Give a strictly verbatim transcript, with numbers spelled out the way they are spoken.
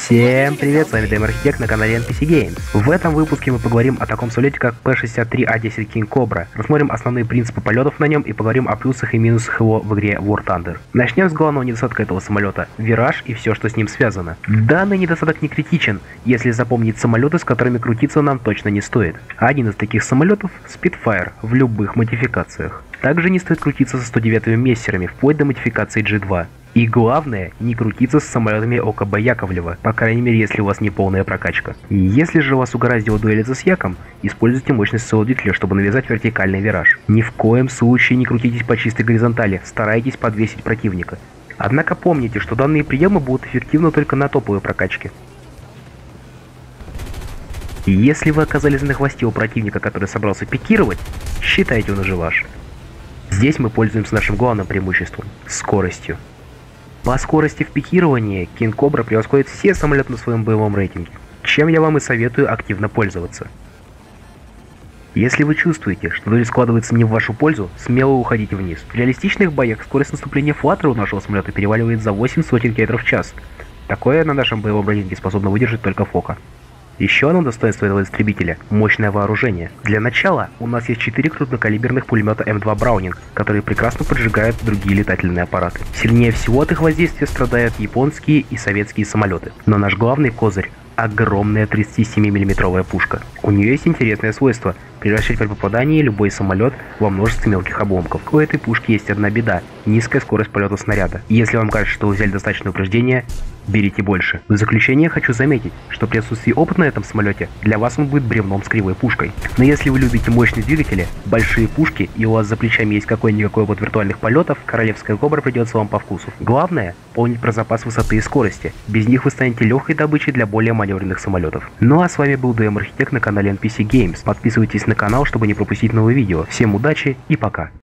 Всем привет, с вами Дайм Архитект на канале эн пи си Games. В этом выпуске мы поговорим о таком самолете, как пэ шестьдесят три а десять King Cobra. Рассмотрим основные принципы полетов на нем и поговорим о плюсах и минусах его в игре War Thunder. Начнем с главного недостатка этого самолета – вираж и все, что с ним связано. Данный недостаток не критичен, если запомнить самолеты, с которыми крутиться нам точно не стоит. Один из таких самолетов – Spitfire в любых модификациях. Также не стоит крутиться со сто девятыми мессерами, вплоть до модификации джи два. И главное, не крутиться с самолетами ОКБ Яковлева, по крайней мере, если у вас не полная прокачка. Если же вас угораздило дуэлиться с Яком, используйте мощность своего двигателя, чтобы навязать вертикальный вираж. Ни в коем случае не крутитесь по чистой горизонтали, старайтесь подвесить противника. Однако помните, что данные приемы будут эффективны только на топовой прокачке. Если вы оказались на хвосте у противника, который собрался пикировать, считайте, он уже ваш. Здесь мы пользуемся нашим главным преимуществом – скоростью. По скорости в пикировании King Cobra превосходит все самолеты на своем боевом рейтинге, чем я вам и советую активно пользоваться. Если вы чувствуете, что дуэль складывается не в вашу пользу, смело уходите вниз. В реалистичных боях скорость наступления флаттера у нашего самолета переваливает за восемь сотен километров в час. Такое на нашем боевом рейтинге способно выдержать только Фока. Еще одно достоинство этого истребителя – мощное вооружение. Для начала у нас есть четыре крупнокалиберных пулемета эм два Браунинг, которые прекрасно поджигают другие летательные аппараты. Сильнее всего от их воздействия страдают японские и советские самолеты. Но наш главный козырь – огромная тридцатисемимиллиметровая пушка. У нее есть интересное свойство – превращать при попадании любой самолет во множество мелких обломков. У этой пушки есть одна беда – низкая скорость полета снаряда. И если вам кажется, что вы взяли достаточное упреждение, берите больше. В заключение хочу заметить, что при отсутствии опыта на этом самолете для вас он будет бревном с кривой пушкой. Но если вы любите мощные двигатели, большие пушки и у вас за плечами есть какой-никакой опыт виртуальных полетов, королевская Кобра придется вам по вкусу. Главное – помнить про запас высоты и скорости. Без них вы станете легкой добычей для более маневренных самолетов. Ну а с вами был Дайм Архитект на канале эн пи си Games. Подписывайтесь на канал, чтобы не пропустить новые видео. Всем удачи и пока!